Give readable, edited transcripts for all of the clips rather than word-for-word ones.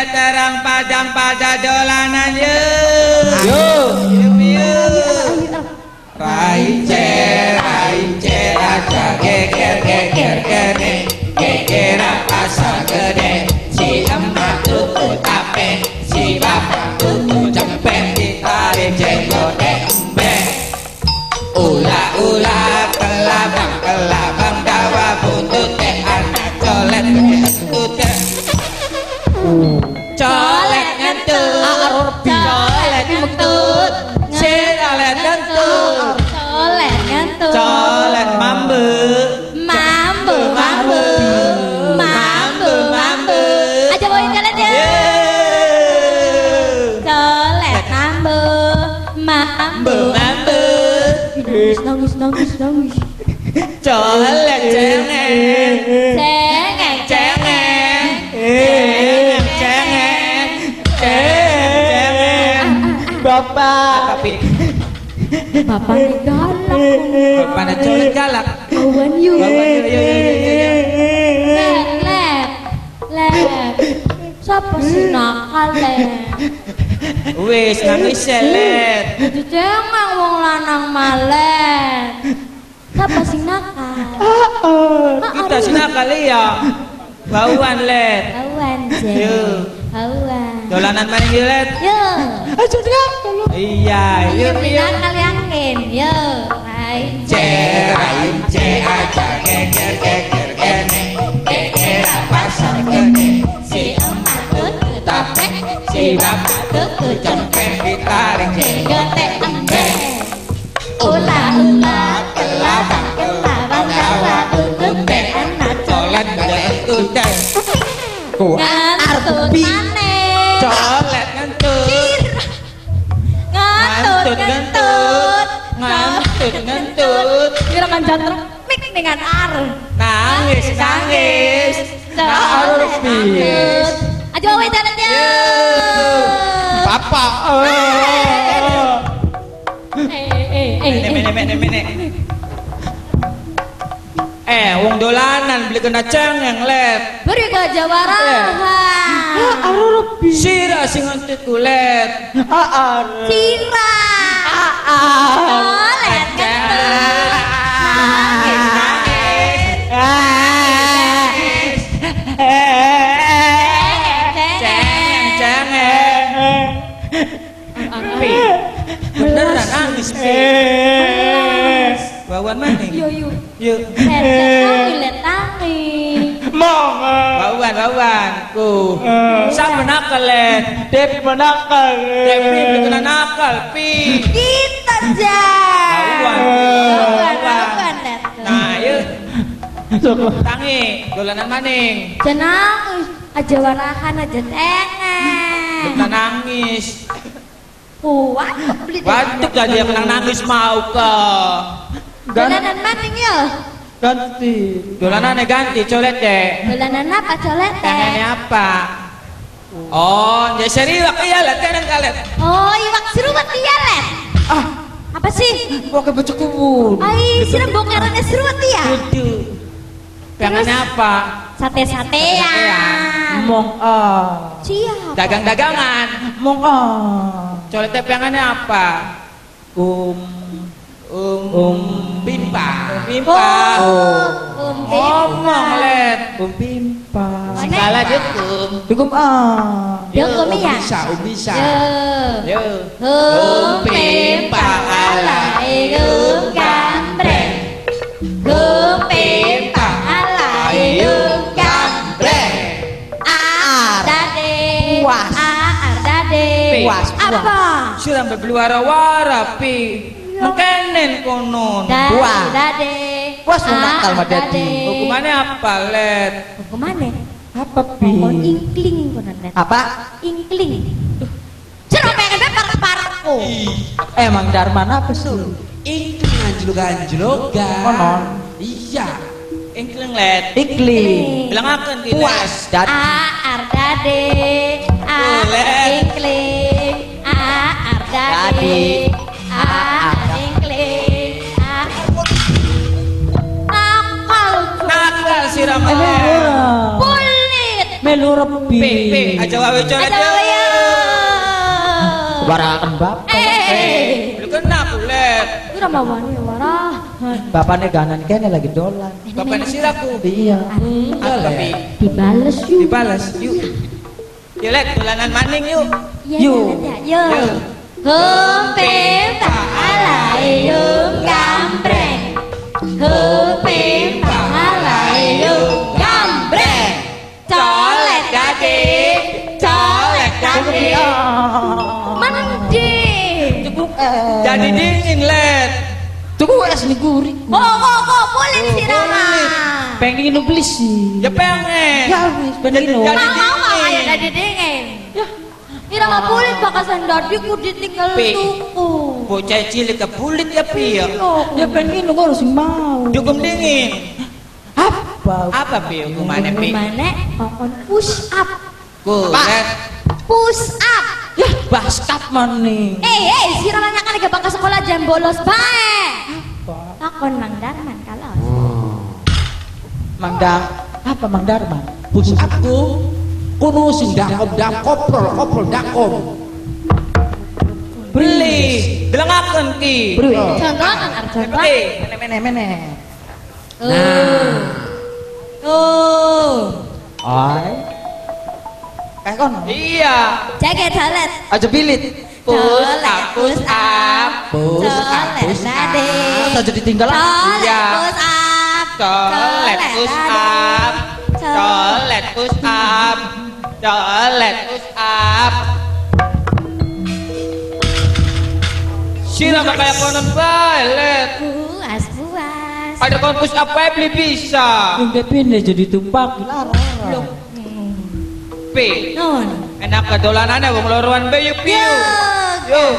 let terang padang pada dolanan yo. Raice aja geger geger pasar gede. Si emak tutut tape, si bapak tutut jempet, ditarik jenggote embe. Ula kelabang dawa buntut anak colet gede colet ngentut colet ngentut colet ngentut colet mambu aja bawain colet ya colet mambu nangis colet cengeng bapak bapak galak bapak colet galak kawan yuk let siapa sih nakal wis nangis selet cengeng wong lanang malet siapa sih nakal kita sih nakal ya bauan let bauan je bauan dolanan main gilet yuk aja nakal iya yuk nakal yakin yuk Raice aja geger geger pasar gede. Si emak tutut tape, si bapak tutut cempet, ditarik jenggote embe. Ula kelabang dawa tutut anak colet ngentut ngentut maneh colet ngentut ngentut kira kan jantung mik dengan nangis aja bawa jalannya papa wong dolanan beli kena cengeng let beri gajah warahan sira sing ngentit kulet sira colet beneran nangis bauan maning yuk let tangis bauan ku sama nakal let Devi menakal Devi kena nakal pi kita bauan nah yuk tangi dolanan maning jenang aja warahan aja tengeng kita nangis waduh jadi yang nangis mau ke dolanan maning ya ganti dolanannya ganti colet deh dolanan apa colet tangannya apa oh ya seriwak iya let kadang kalet oh iwak seruat iya let apa sih pakai baju kubur sirem bokerannya seruat iya tangannya apa sate-satean mong siapa dagang-dagangan mong colet teh tangannya apa Pimpa ngomong let Pimpa segala dukum dukum ya bisa Pimpa alai gambreng Pimpa alai gambreng dade apa sudah berbeluara-wara pi mengkenen konon dade puas nakal mah dadi hukumannya apa let hukumannya apa pi ingkling konon let apa ingkling cero pengen parek-parekku emang darman apa sih ingkling anjlok-anjlogan konon iya ingkling let ingkling bilang akan tidak puas dadi dade ingkling dade nakal siramannya kulit melu rebi. Pi, aja wae colet. Aja wae ya. Warakan bapak. Lu kena kulet. Ora mawani ora. Bapaknya ganan kene lagi dolan. Bapaknya siraku. Iya. Apa Pi? Dibales yuk. Dibalas yuk. Yuk let dolanan maning yuk. Yuk. Yuk. Humpim tak alai yung gambreng. Humpim tak alai yung gambreng. Colet dadi, colet dadi. Mandi. Jadi dingin let. Tunggu es nih gurih. Boleh disiram. Pengen beli sih. Ya pengen. Ya wis pengen Jadi Mau dingin. ya dadi dingin. Ira nggak boleh bakasan dadiku ditinggal Pi. tuku. Bocah cilik kebulit ya Pi ya. Ya pengen kok harus mau. Dukung dingin. Apa? Apa Pi hukumannya Pi? Gimana? Kokon push up. Kulet. Push up. Ya basket maning. Sira nanya kan gak bangka sekolah jam bolos bae. Takon Mang Darman kalau. Mang Darman? Push upku kuno sing dakom koprol dakom. Beli. Delengaken Ki. Bro. Contoh kan Arjona. Pi. Mene. Oi. Kayak kono. Iya. Jaga toilet. Aja bilit. Push up, push up. Toilet nade. Aja ditinggal. Toilet Iya. push up. Colet push up. Colet push up. Colet push up. Sira kayak konon bae let. Puas. Ada kon push up bae beli bisa. Yang pindah jadi tumpak. Larang. Pi. Nun. Enak ke dolanannya wong loruan bae yuk Pi. Yuk.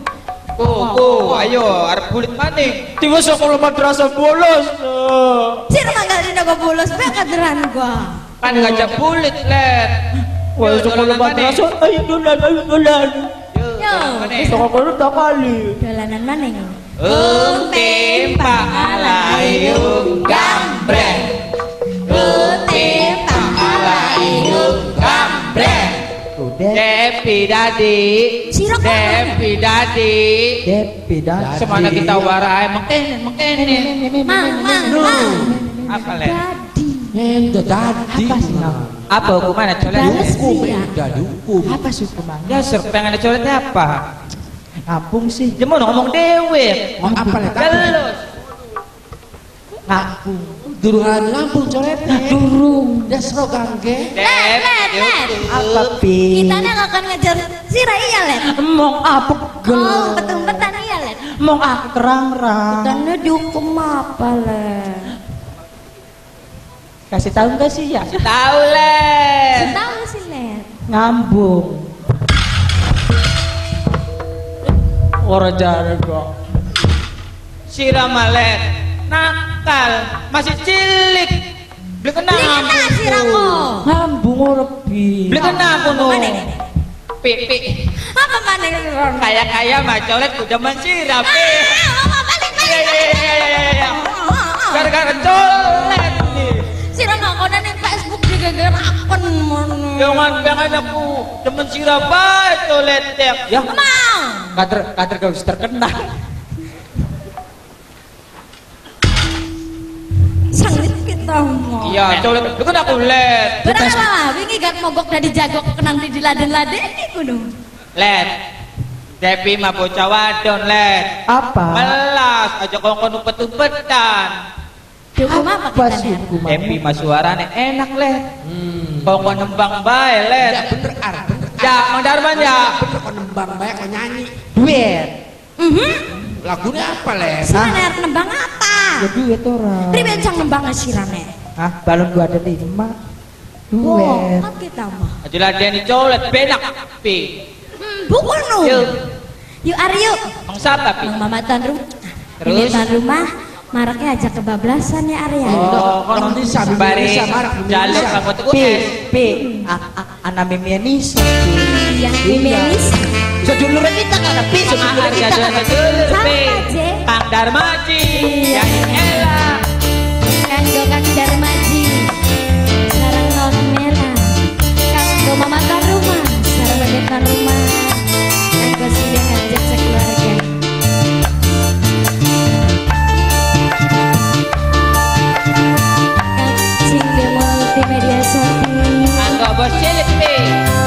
Ayo arep bulit maning. Tiba sekolah madrasah bolos. Sira manggal dina go bolos bae kaderan gua. Kan ngajak bulit let. Wah, sekolah madrasah ayo dolan. Yo. Sekolah tak kali. Dolanan maning. Umpim pahalayung gambreng. Umpim pahalayung gambreng. Udah. Depi dadi. Sira kok. Depi dadi. Depi dah. Semana kita warai mengkene. Mang. Apa let? Dadi. Ente tadi. Apa sih? Apa hukumannya colet? Bales. Hukum Iya. udah dihukum. Apa sih hukuman? Ya sur pengen coletnya apa? Ngapung sih. Dia mau ngomong dewe. Mau apa lek? Gelus. Ngapung. Durungan Lampung coretnya. Durung. Desro gangge. Let. Apa pi? Kita akan ngejar Sira iya let. Mong apa gel? Oh, betul-betul iya let. Mong aku terang-terang. Kita dihukum apa let? Kasih tahu nggak sih ya? Tahu let. Tahu sih let. Ngambung. Orang jago. Sira malet. Nakal. Masih cilik. Beli kena Beli kena Sira kok. Ngambung orang pi. Beli kena aku no. Mana? Pipi. Apa mana? Kaya mah colet ku zaman Sira pi. Mama balik. Iya. Gara-gara colet nih. Sira ngakonan yang Facebook juga gerakon mono. Jangan pengen aku temen Sira bae colet tek. Ya. Mau. Kader gak bisa terkenal. Sangit kita mau. Iya, colet lu kan aku let. Berapa? Wingi gak mogok dari jago nanti diladen-ladeni kudu. Let. Depi mah bocah wadon let. Apa? Melas aja kongkon umpet-umpetan. Dihukum apa Apa kita sih nih? hukuman? Depi mah suarane enak let. Kongkon nembang bae let. Ya bener bener. Ya, Mang Darman ya. Bener kok nembang bae kok nyanyi. Duit. Lagunya apa lek? Sirane arep nembang apa? Ya duit orang. Priwe cang nembang sirane? Hah? Balon gua ada 5. Wah, Duit. kan kita mah. Aja ladeni colet benak pi. Bukan nu. Yuk. Yuk Aryo. Mang siapa pi? Mama tuan rumah. Terus? Tuan rumah. Maraknya ajak kebablasan ya Arya. Oh, kono Bisa, sembari bisa, marak, jaluk bisa. kamu tuh Pi, es. pi, anak mimianis. Yang dimenis. Sedulur kita kan pi, sedulur Mahar kita jajan kan. dulur Sama pi. aja. Kang Darmaji Iya. yang elak. Kanggo Kang Darmaji. Sarang non merah. bos cilik pi.